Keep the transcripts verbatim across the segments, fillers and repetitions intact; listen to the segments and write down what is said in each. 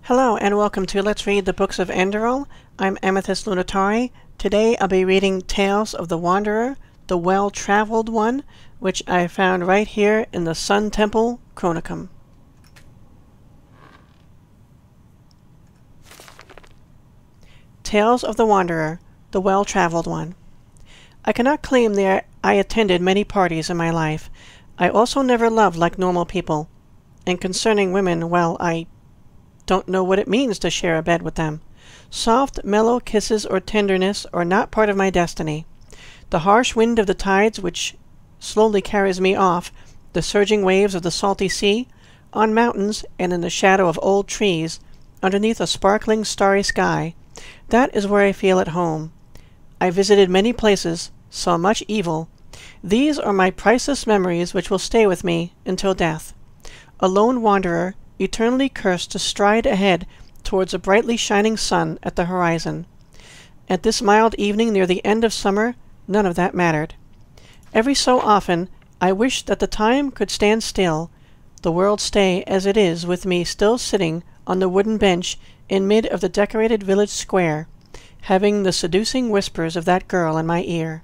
Hello and welcome to Let's Read the Books of Enderal. I'm Amethyst Lunatari. Today I'll be reading Tales of the Wanderer, the Well-Traveled One, which I found right here in the Sun Temple Chronicum. Tales of the Wanderer, the Well-Traveled One. I cannot claim that I attended many parties in my life. I also never loved like normal people. And concerning women, well, I don't know what it means to share a bed with them. Soft, mellow kisses or tenderness are not part of my destiny. The harsh wind of the tides which slowly carries me off, the surging waves of the salty sea, on mountains and in the shadow of old trees, underneath a sparkling starry sky, that is where I feel at home. I visited many places, saw much evil. These are my priceless memories which will stay with me until death. A lone wanderer, eternally cursed to stride ahead towards a brightly shining sun at the horizon. At this mild evening near the end of summer, none of that mattered. Every so often, I wished that the time could stand still, the world stay as it is with me still sitting on the wooden bench in mid of the decorated village square, having the seducing whispers of that girl in my ear.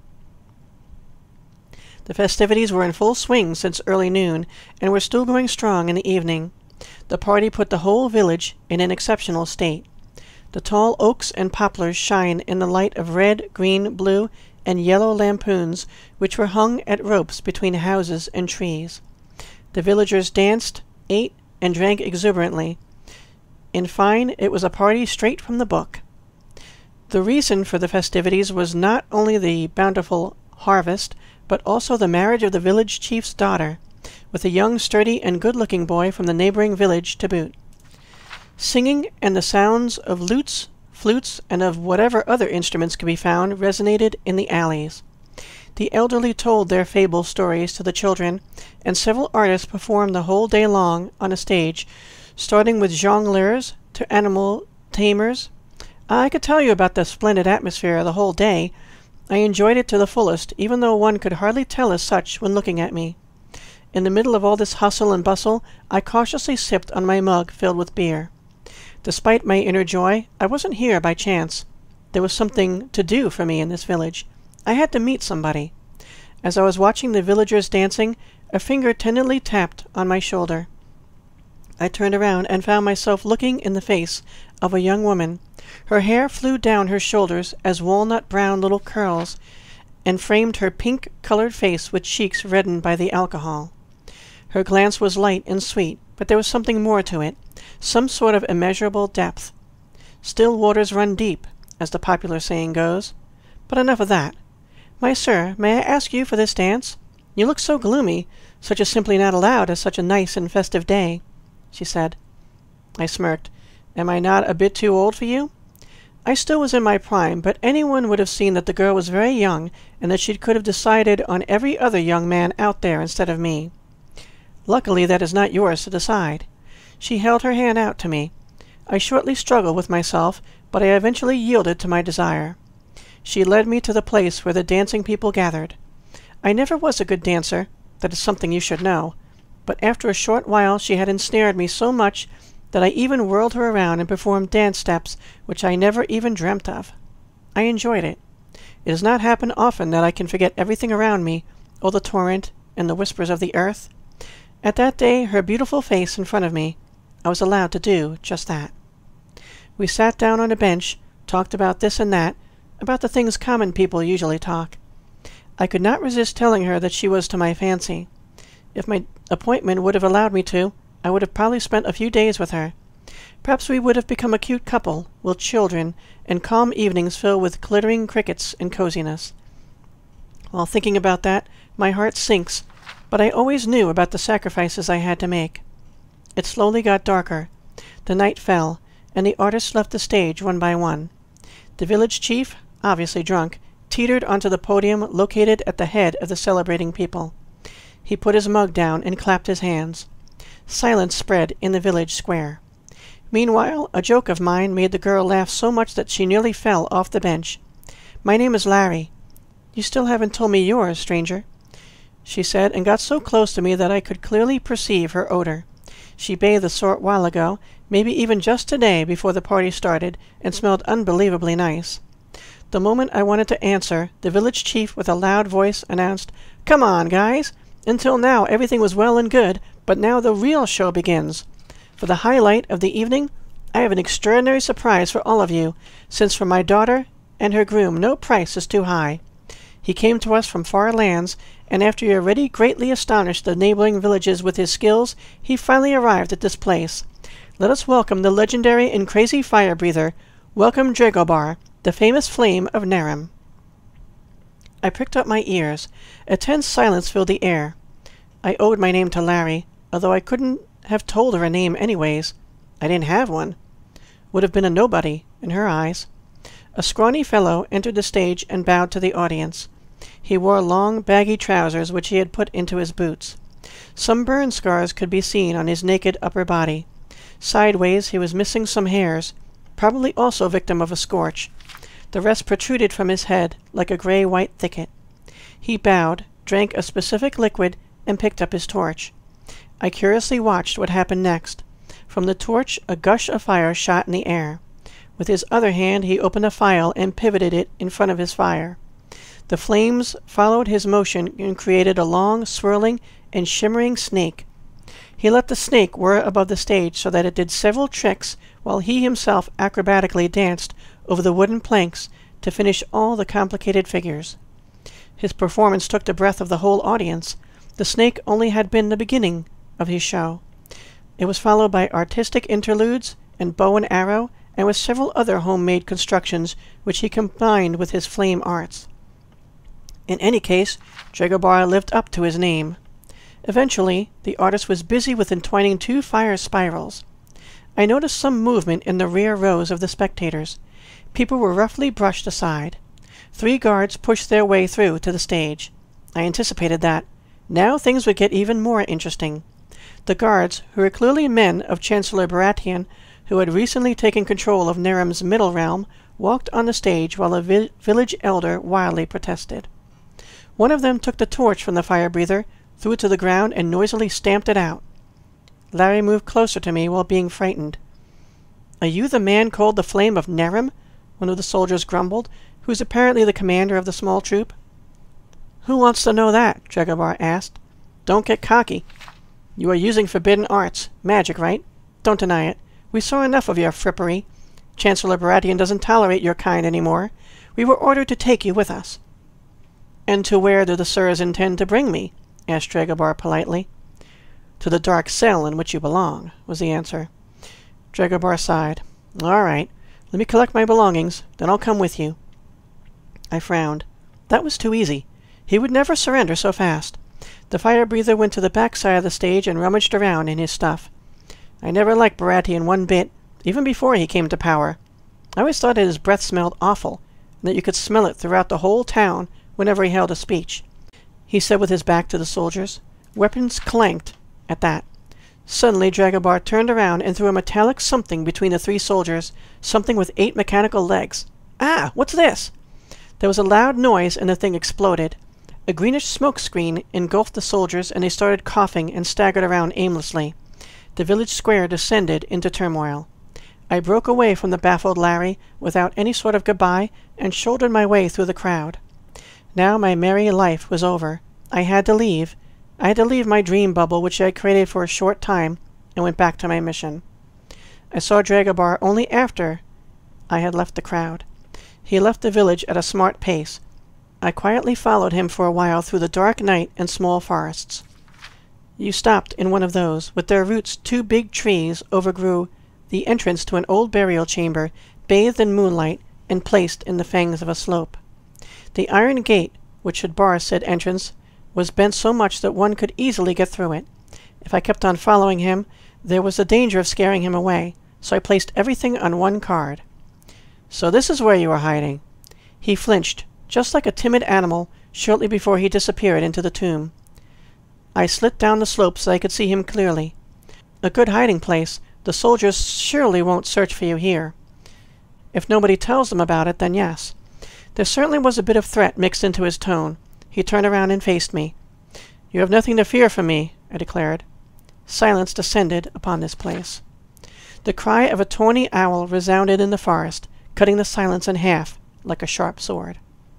The festivities were in full swing since early noon, and were still going strong in the evening. The party put the whole village in an exceptional state. The tall oaks and poplars shine in the light of red, green, blue, and yellow lampoons which were hung at ropes between houses and trees. The villagers danced, ate, and drank exuberantly. In fine, it was a party straight from the book. The reason for the festivities was not only the bountiful harvest, but also the marriage of the village chief's daughter, with a young, sturdy, and good-looking boy from the neighboring village to boot. Singing and the sounds of lutes, flutes, and of whatever other instruments could be found resonated in the alleys. The elderly told their fable stories to the children, and several artists performed the whole day long on a stage, starting with jongleurs to animal tamers. I could tell you about the splendid atmosphere the whole day. I enjoyed it to the fullest, even though one could hardly tell as such when looking at me. In the middle of all this hustle and bustle, I cautiously sipped on my mug filled with beer. Despite my inner joy, I wasn't here by chance. There was something to do for me in this village. I had to meet somebody. As I was watching the villagers dancing, a finger tenderly tapped on my shoulder. I turned around and found myself looking in the face of a young woman. Her hair flew down her shoulders as walnut-brown little curls, and framed her pink-colored face with cheeks reddened by the alcohol. Her glance was light and sweet, but there was something more to it, some sort of immeasurable depth. Still waters run deep, as the popular saying goes. But enough of that. My sir, may I ask you for this dance? You look so gloomy, such as simply not allowed as such a nice and festive day, she said. I smirked. Am I not a bit too old for you? I still was in my prime, but anyone would have seen that the girl was very young, and that she could have decided on every other young man out there instead of me. Luckily, that is not yours to decide. She held her hand out to me. I shortly struggled with myself, but I eventually yielded to my desire. She led me to the place where the dancing people gathered. I never was a good dancer, that is something you should know, but after a short while she had ensnared me so much that I even whirled her around and performed dance steps which I never even dreamt of. I enjoyed it. It does not happen often that I can forget everything around me, all the torrent and the whispers of the earth. At that day, her beautiful face in front of me, I was allowed to do just that. We sat down on a bench, talked about this and that, about the things common people usually talk. I could not resist telling her that she was to my fancy. If my appointment would have allowed me to, I would have probably spent a few days with her. Perhaps we would have become a cute couple, with children, and calm evenings filled with glittering crickets and coziness. While thinking about that, my heart sinks, but I always knew about the sacrifices I had to make. It slowly got darker. The night fell, and the artists left the stage one by one. The village chief, obviously drunk, teetered onto the podium located at the head of the celebrating people. He put his mug down and clapped his hands. Silence spread in the village square. Meanwhile, a joke of mine made the girl laugh so much that she nearly fell off the bench. My name is Larry. You still haven't told me yours, stranger, she said, and got so close to me that I could clearly perceive her odor. She bathed a short while ago, maybe even just today before the party started, and smelled unbelievably nice. The moment I wanted to answer, the village chief with a loud voice announced, "Come on, guys! Until now everything was well and good, but now the real show begins. For the highlight of the evening, I have an extraordinary surprise for all of you, since for my daughter and her groom no price is too high. He came to us from far lands, and after he already greatly astonished the neighboring villages with his skills, he finally arrived at this place. Let us welcome the legendary and crazy fire breather. Welcome Dragobar, the famous flame of Narim." I pricked up my ears. A tense silence filled the air. I owed my name to Larry, although I couldn't have told her a name anyways. I didn't have one. Would have been a nobody, in her eyes. A scrawny fellow entered the stage and bowed to the audience. He wore long, baggy trousers which he had put into his boots. Some burn scars could be seen on his naked upper body. Sideways he was missing some hairs, probably also victim of a scorch. The rest protruded from his head like a gray-white thicket. He bowed, drank a specific liquid, and picked up his torch. I curiously watched what happened next. From the torch a gush of fire shot in the air. With his other hand he opened a phial and pivoted it in front of his fire. The flames followed his motion and created a long, swirling, and shimmering snake. He let the snake whir above the stage so that it did several tricks while he himself acrobatically danced over the wooden planks to finish all the complicated figures. His performance took the breath of the whole audience. The snake only had been the beginning of his show. It was followed by artistic interludes and bow and arrow, and with several other homemade constructions which he combined with his flame arts. In any case, Dragobar lived up to his name. Eventually, the artist was busy with entwining two fire spirals. I noticed some movement in the rear rows of the spectators. People were roughly brushed aside. Three guards pushed their way through to the stage. I anticipated that. Now things would get even more interesting. The guards, who were clearly men of Chancellor Baratheon, who had recently taken control of Narim's middle realm, walked on the stage while a vi village elder wildly protested. One of them took the torch from the fire breather, threw it to the ground, and noisily stamped it out. Larry moved closer to me while being frightened. "Are you the man called the Flame of Narim?" one of the soldiers grumbled, who was apparently the commander of the small troop. "Who wants to know that?" Dragobar asked. "Don't get cocky. You are using forbidden arts. Magic, right? Don't deny it. We saw enough of your frippery. Chancellor Baratheon doesn't tolerate your kind anymore. We were ordered to take you with us." "And to where do the sirs intend to bring me?" asked Dragobar politely. "To the dark cell in which you belong," was the answer. Dragobar sighed. "All right. Let me collect my belongings, then I'll come with you." I frowned. That was too easy. He would never surrender so fast. The fire breather went to the back side of the stage and rummaged around in his stuff. I never liked Baratheon one bit, even before he came to power. I always thought that his breath smelled awful, and that you could smell it throughout the whole town whenever he held a speech. He said with his back to the soldiers. Weapons clanked at that. Suddenly Dragobar turned around and threw a metallic something between the three soldiers, something with eight mechanical legs. "Ah! What's this?" There was a loud noise and the thing exploded. A greenish smoke screen engulfed the soldiers, and they started coughing and staggered around aimlessly. The village square descended into turmoil. I broke away from the baffled Larry without any sort of goodbye and shouldered my way through the crowd. Now my merry life was over. I had to leave. I had to leave my dream bubble which I had created for a short time, and went back to my mission. I saw Dragobar only after I had left the crowd. He left the village at a smart pace. I quietly followed him for a while through the dark night and small forests. You stopped in one of those. With their roots two big trees overgrew the entrance to an old burial chamber, bathed in moonlight and placed in the fangs of a slope. The iron gate, which should bar said entrance, was bent so much that one could easily get through it. If I kept on following him, there was the danger of scaring him away, so I placed everything on one card. "So this is where you are hiding." He flinched, just like a timid animal, shortly before he disappeared into the tomb. I slid down the slope so I could see him clearly. "A good hiding place. The soldiers surely won't search for you here." "If nobody tells them about it, then yes." There certainly was a bit of threat mixed into his tone. He turned around and faced me. "You have nothing to fear from me," I declared. silence descended upon this place. The cry of a tawny owl resounded in the forest, cutting the silence in half like a sharp sword.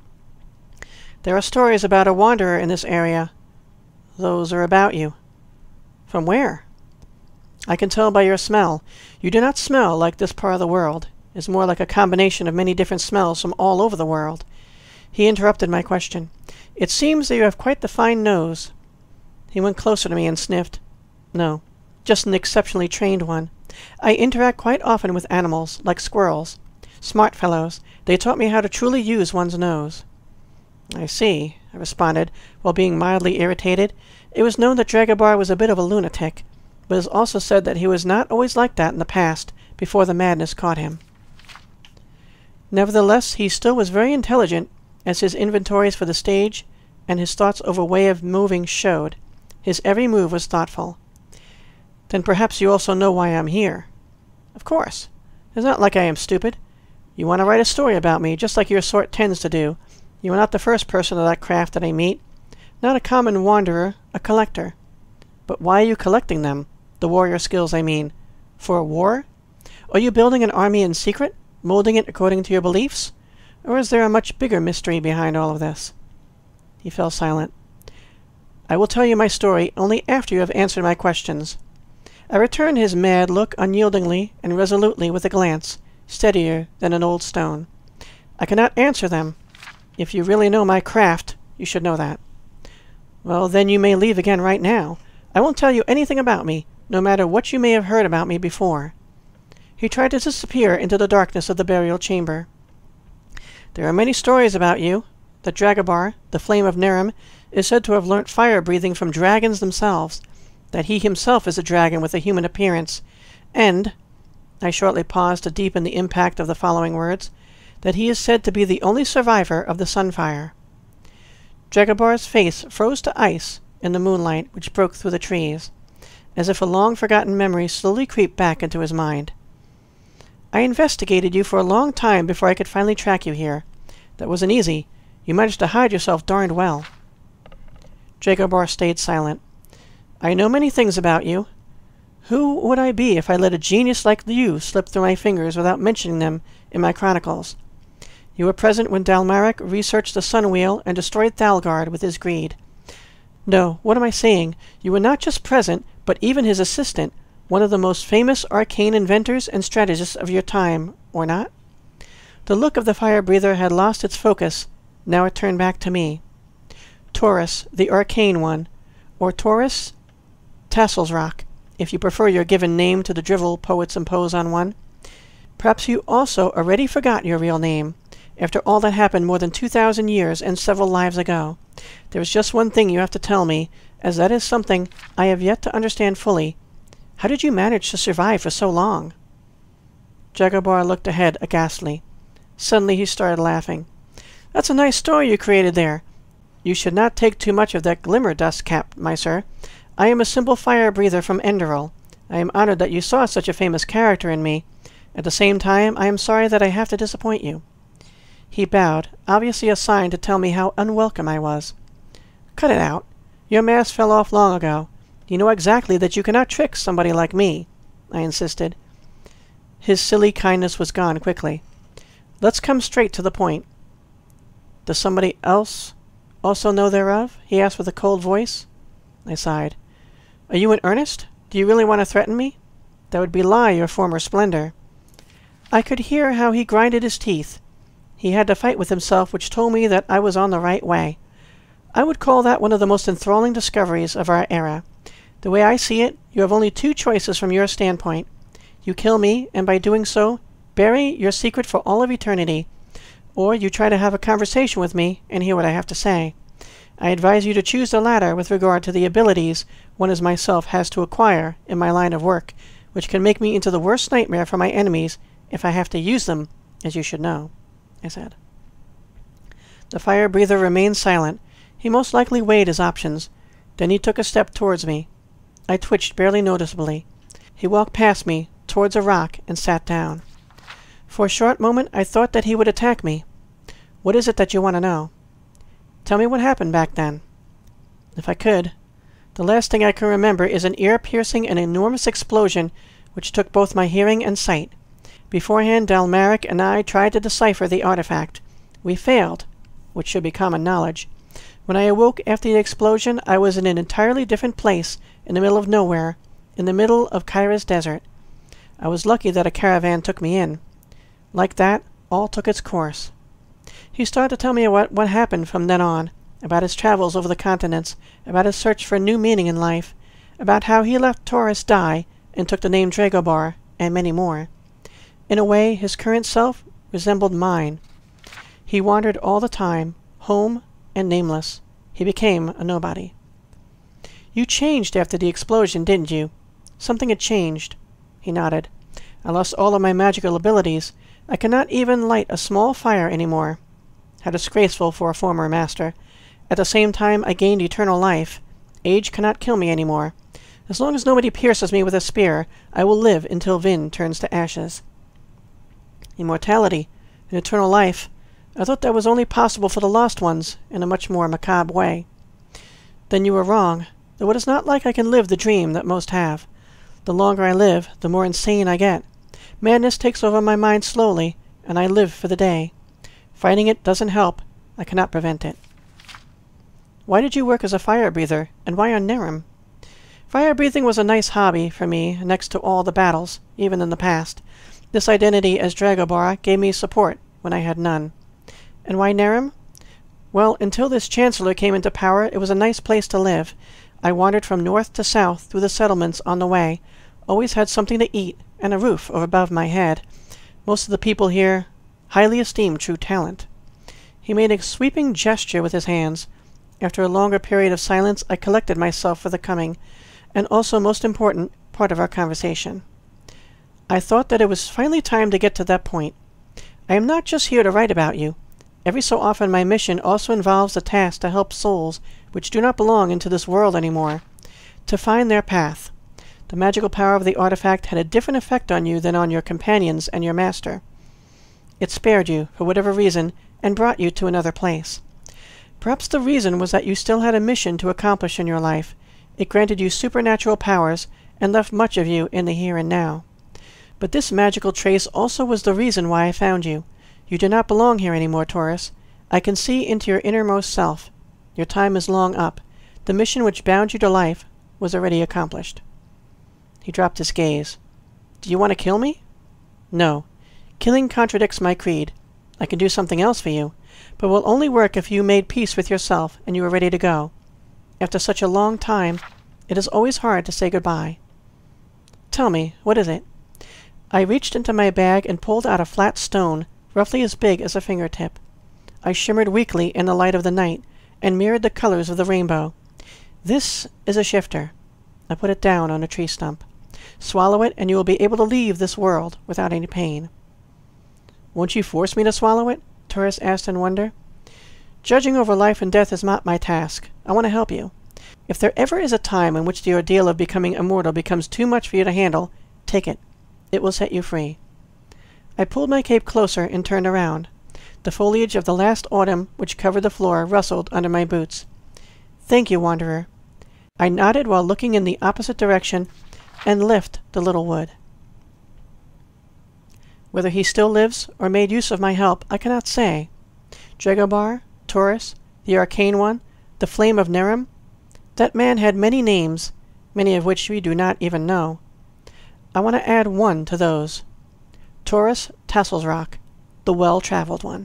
There are stories about a wanderer in this area. Those are about you. From where? I can tell by your smell. You do not smell like this part of the world. It's more like a combination of many different smells from all over the world. He interrupted my question. It seems that you have quite the fine nose. He went closer to me and sniffed. No, just an exceptionally trained one. I interact quite often with animals, like squirrels. Smart fellows. They taught me how to truly use one's nose. I see, I responded, while being mildly irritated. It was known that Dragabar was a bit of a lunatic, but it was also said that he was not always like that in the past, before the madness caught him. Nevertheless, he still was very intelligent, as his inventories for the stage and his thoughts over way of moving showed. His every move was thoughtful. Then perhaps you also know why I'm here. Of course. It's not like I am stupid. You want to write a story about me, just like your sort tends to do. You are not the first person of that craft that I meet. Not a common wanderer, a collector. But why are you collecting them? The warrior skills, I mean. For a war? Are you building an army in secret, molding it according to your beliefs? Or is there a much bigger mystery behind all of this? He fell silent. I will tell you my story only after you have answered my questions. I returned his mad look unyieldingly and resolutely with a glance, steadier than an old stone. I cannot answer them. If you really know my craft, you should know that. Well, then you may leave again right now. I won't tell you anything about me, no matter what you may have heard about me before. He tried to disappear into the darkness of the burial chamber. There are many stories about you. The Dragabar, the Flame of Nerim, is said to have learnt fire-breathing from dragons themselves, that he himself is a dragon with a human appearance, and, I shortly paused to deepen the impact of the following words, that he is said to be the only survivor of the Sunfire. Dragabar's face froze to ice in the moonlight which broke through the trees, as if a long-forgotten memory slowly crept back into his mind. I investigated you for a long time before I could finally track you here. That wasn't easy. You managed to hide yourself darned well. Dragabar stayed silent. I know many things about you. Who would I be if I let a genius like you slip through my fingers without mentioning them in my chronicles? You were present when Dalmarek researched the Sun Wheel and destroyed Thalgard with his greed. No, what am I saying? You were not just present, but even his assistant, one of the most famous arcane inventors and strategists of your time, or not? The look of the fire-breather had lost its focus. Now it turned back to me. Taurus, the arcane one, or Taurus Tasselsrock, if you prefer your given name to the drivel poets impose on one. Perhaps you also already forgot your real name, after all that happened more than two thousand years and several lives ago. There is just one thing you have to tell me, as that is something I have yet to understand fully. How did you manage to survive for so long? Dragabar looked ahead aghastly. Suddenly he started laughing. That's a nice story you created there. You should not take too much of that glimmer dust cap, my sir. I am a simple fire-breather from Enderal. I am honored that you saw such a famous character in me. At the same time, I am sorry that I have to disappoint you. He bowed, obviously a sign to tell me how unwelcome I was. Cut it out. Your mask fell off long ago. You know exactly that you cannot trick somebody like me, I insisted. His silly kindness was gone quickly. Let's come straight to the point. Does somebody else also know thereof? He asked with a cold voice. I sighed. Are you in earnest? Do you really want to threaten me? That would belie your former splendor. I could hear how he grinded his teeth. He had to fight with himself, which told me that I was on the right way. I would call that one of the most enthralling discoveries of our era. The way I see it, you have only two choices from your standpoint. You kill me, and by doing so, bury your secret for all of eternity. Or you try to have a conversation with me and hear what I have to say. I advise you to choose the latter with regard to the abilities one as myself has to acquire in my line of work, which can make me into the worst nightmare for my enemies if I have to use them, as you should know, I said. The fire-breather remained silent. He most likely weighed his options. Then he took a step towards me. I twitched barely noticeably. He walked past me, towards a rock, and sat down. For a short moment I thought that he would attack me. What is it that you want to know? Tell me what happened back then. If I could. The last thing I can remember is an ear-piercing and enormous explosion which took both my hearing and sight. Beforehand, Dalmaric and I tried to decipher the artifact. We failed, which should be common knowledge. When I awoke after the explosion, I was in an entirely different place, in the middle of nowhere, in the middle of Kyra's desert. I was lucky that a caravan took me in. Like that, all took its course. He started to tell me what, what happened from then on, about his travels over the continents, about his search for a new meaning in life, about how he let Taurus die and took the name Dragobar, and many more. In a way, his current self resembled mine. He wandered all the time, home and nameless. He became a nobody. You changed after the explosion, didn't you? Something had changed. He nodded. I lost all of my magical abilities. I cannot even light a small fire anymore. How disgraceful for a former master. At the same time, I gained eternal life. Age cannot kill me anymore. As long as nobody pierces me with a spear, I will live until Vin turns to ashes. Immortality, and eternal life. I thought that was only possible for the lost ones, in a much more macabre way. Then you were wrong, though it is not like I can live the dream that most have. The longer I live, the more insane I get. Madness takes over my mind slowly, and I live for the day. Fighting it doesn't help. I cannot prevent it. Why did you work as a fire breather, and why on Nerim? Fire breathing was a nice hobby for me, next to all the battles, even in the past. This identity as Dragobar gave me support when I had none. And why Nerim? Well, until this Chancellor came into power, it was a nice place to live. I wandered from north to south through the settlements on the way, always had something to eat, and a roof over above my head. Most of the people here highly esteemed true talent. He made a sweeping gesture with his hands. After a longer period of silence, I collected myself for the coming, and also, most important, part of our conversation. I thought that it was finally time to get to that point. I am not just here to write about you. Every so often my mission also involves a task to help souls which do not belong into this world anymore, to find their path. The magical power of the artifact had a different effect on you than on your companions and your master. It spared you, for whatever reason, and brought you to another place. Perhaps the reason was that you still had a mission to accomplish in your life. It granted you supernatural powers, and left much of you in the here and now. But this magical trace also was the reason why I found you. You do not belong here anymore, Taurus. I can see into your innermost self. Your time is long up. The mission which bound you to life was already accomplished. He dropped his gaze. Do you want to kill me? No. Killing contradicts my creed. I can do something else for you, but will only work if you made peace with yourself and you are ready to go. After such a long time, it is always hard to say goodbye. Tell me, what is it? I reached into my bag and pulled out a flat stone, roughly as big as a fingertip. I shimmered weakly in the light of the night, and mirrored the colors of the rainbow. This is a shifter. I put it down on a tree stump. Swallow it, and you will be able to leave this world without any pain. Won't you force me to swallow it? Taurus asked in wonder. Judging over life and death is not my task. I want to help you. If there ever is a time in which the ordeal of becoming immortal becomes too much for you to handle, take it. It will set you free. I pulled my cape closer and turned around. The foliage of the last autumn, which covered the floor, rustled under my boots. Thank you, Wanderer. I nodded while looking in the opposite direction and left the little wood. Whether he still lives or made use of my help, I cannot say. Dragobar, Taurus, the Arcane One, the Flame of Nerim, that man had many names, many of which we do not even know. I want to add one to those. Taurus Tasselsrock, the well-traveled one.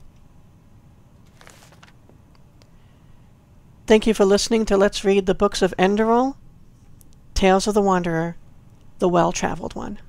Thank you for listening to Let's Read the Books of Enderal, Tales of the Wanderer, the well-traveled one.